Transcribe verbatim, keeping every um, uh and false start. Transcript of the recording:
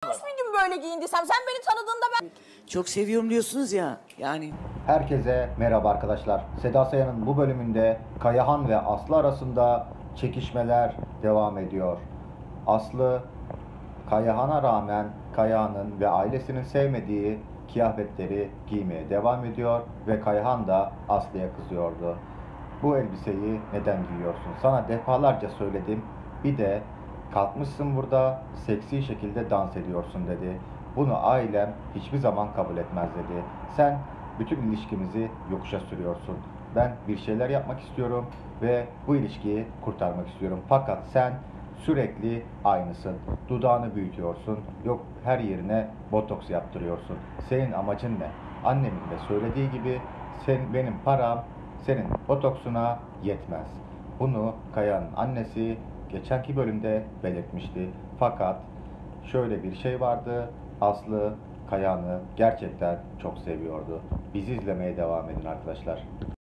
görmüş müydün böyle giyindiysem? Sen beni tanıdığında ben... Çok seviyorum diyorsunuz ya. Yani Herkese merhaba arkadaşlar. Seda Sayan'ın bu bölümünde Kayahan ve Aslı arasında çekişmeler devam ediyor. Aslı, Kayahan'a rağmen Kayahan'ın ve ailesinin sevmediği kıyafetleri giymeye devam ediyor ve Kayahan da Aslı'ya kızıyordu. Bu elbiseyi neden giyiyorsun? Sana defalarca söyledim. Bir de kalkmışsın burada seksi şekilde dans ediyorsun dedi. Bunu ailem hiçbir zaman kabul etmez dedi. Sen bütün ilişkimizi yokuşa sürüyorsun. Ben bir şeyler yapmak istiyorum ve bu ilişkiyi kurtarmak istiyorum. Fakat sen sürekli aynısın. Dudağını büyütüyorsun. Yok her yerine botoks yaptırıyorsun. Senin amacın ne? Annemin de söylediği gibi sen, benim param senin botoksuna yetmez. Bunu Kaya'nın annesi geçenki bölümde belirtmişti. Fakat şöyle bir şey vardı. Aslı Kaya'nı gerçekten çok seviyordu. Bizi izlemeye devam edin arkadaşlar.